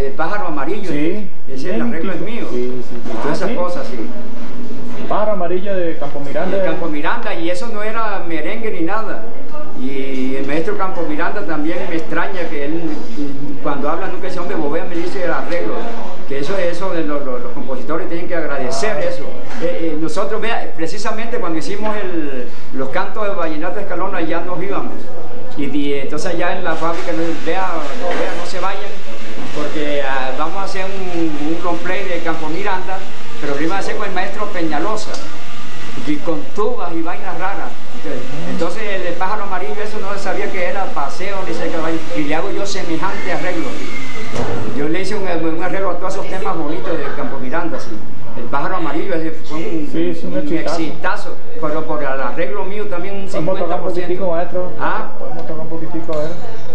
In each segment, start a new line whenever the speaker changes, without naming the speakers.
el pájaro amarillo,
sí,
ese el arreglo es mío.
Sí, sí,
y todas esas cosas, sí.
Pájaro amarillo de Campo Miranda.
De Campo Miranda, y eso no era merengue ni nada. Y el maestro Campo Miranda también me extraña que él, cuando habla nunca dice, hombre, Bovea me dice el arreglo. Que eso de los compositores tienen que agradecer eso. Nosotros, vea, precisamente cuando hicimos los cantos de Vallenato Escalona, ya nos íbamos. Y entonces allá en la fábrica, vea, no se vayan, porque vamos a hacer un roleplay de Campo Miranda, pero primero hacer con el maestro Peñalosa, y con tubas y vainas raras. Entonces el pájaro amarillo, eso no sabía que era paseo, ni sé qué, y le hago yo semejante arreglo. Yo le hice un arreglo a todos esos temas bonitos de Campo Miranda, sí. El pájaro amarillo fue un exitazo, pero por el arreglo mío también un 50%.
¿Podemos tocar un poquitico, maestro?
¿Ah?
Podemos tocar un poquitico, a ver.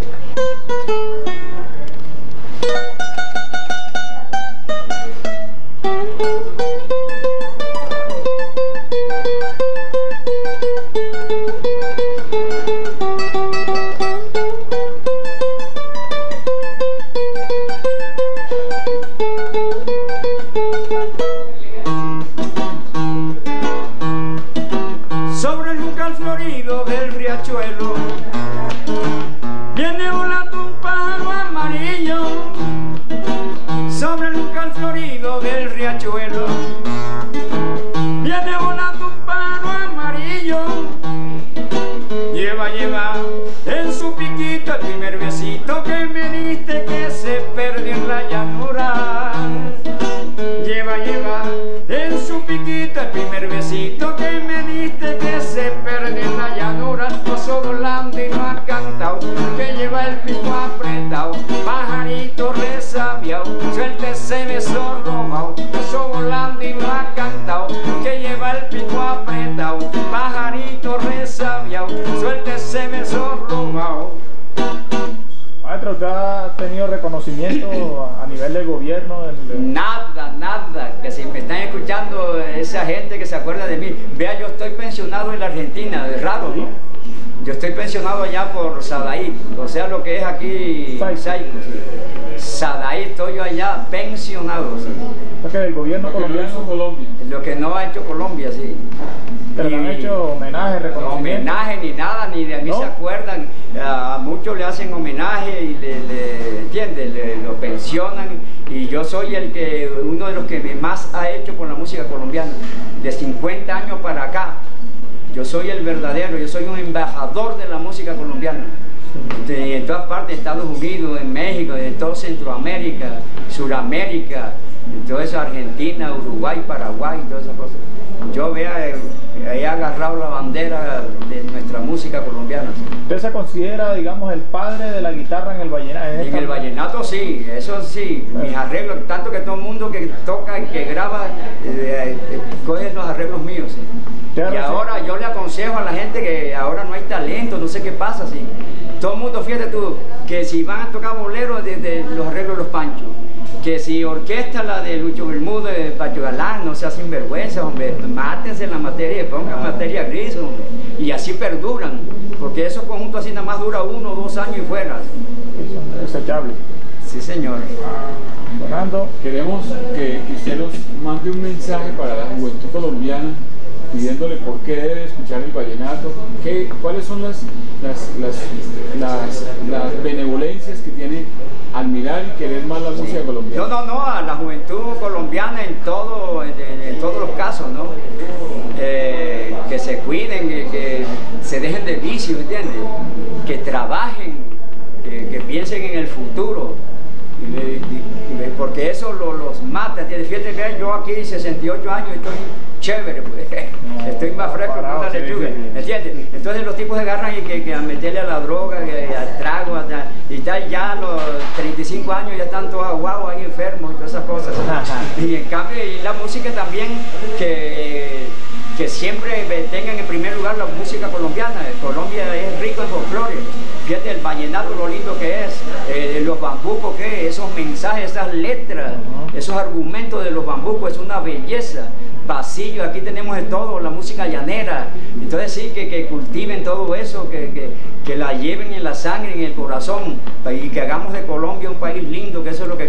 Sobre el juncal florido del riachuelo viene volando un pájaro amarillo. Sobre el juncal florido del riachuelo viene volando un pájaro amarillo. Lleva en su piquito el primer besito que me diste, que se perdió en la llanura. Lleva en su piquito el primer besito que me diste, que se perdió en la llanura. Pasó volando y no ha cantado, que lleva el pico apretado, pajarito resabiao, suelte ese beso robao. Pasó volando y no ha cantado, que lleva el pico apretado, pajarito resabiao, suelte ese beso robao.
Maestro, ¿usted ha tenido reconocimiento a nivel del gobierno?
Nada, que si me están escuchando esa gente que se acuerda de mí, vea, yo estoy pensionado en la Argentina, es raro, ¿no? Yo estoy pensionado allá por Sadaí, o sea, lo que es aquí Saico, sí. Sadaí, estoy yo allá pensionado, sí.
¿Porque del gobierno colombiano?
Lo que no ha hecho Colombia, sí.
Pero le han hecho homenaje, reconocimiento.
No, homenaje ni nada, ni de mí, ¿no? Se acuerdan, a muchos le hacen homenaje y lo pensionan, y yo soy uno de los que más ha hecho por la música colombiana, de 50 años para acá. Yo soy el verdadero, yo soy un embajador de la música colombiana. En todas partes, Estados Unidos, en México, en todo Centroamérica, Suramérica, en toda esa Argentina, Uruguay, Paraguay, todas esas cosas. Yo he agarrado la bandera de nuestra música colombiana.
¿Usted se considera, digamos, el padre de la guitarra en el vallenato?
En el vallenato sí, eso sí, mis arreglos, tanto que todo el mundo que toca y que graba, coge los arreglos míos, sí. Y ahora yo le aconsejo a la gente que ahora no hay talento, no sé qué pasa, sí. Todo el mundo, fíjate tú, que si van a tocar boleros de los arreglos de los Panchos, que si orquesta la de Lucho Bermúdez, de Pacho Galán, no sea sinvergüenza, hombre, mátense en la materia, pongan materia gris, hombre, y así perduran, porque esos conjuntos así nada más dura 1 o 2 años y fuera.
Desechable.
Sí, señor.
Fernando,
queremos que usted nos mande un mensaje para la juventud colombiana, pidiéndole por qué debe escuchar el vallenato, cuáles son las benevolencias que tiene al mirar y querer más la música colombiana.
No, a la juventud colombiana en todos los casos, ¿no? Que se cuiden, que se dejen de vicios, ¿entiendes? Que trabajen, que piensen en el futuro, porque eso los mata, ¿entiendes? Fíjate, vean, yo aquí 68 años estoy chévere, pues. Estoy más fresco que una lechuga, ¿entiendes? Entonces los tipos se agarran y que a meterle a la droga, al trago, y tal, ya a los 35 años ya están todos aguados, ahí enfermos y todas esas cosas. Y en cambio, y la música también, que siempre tengan en primer lugar la música colombiana. Colombia es rico en folclore. Fíjate el vallenato, lo lindo que es, los bambucos, que esos mensajes, esas letras, esos argumentos de los bambucos, es una belleza. Pasillo, aquí tenemos de todo, la música llanera. Entonces sí, que cultiven todo eso, que la lleven en la sangre, en el corazón, y que hagamos de Colombia un país lindo, que eso es lo que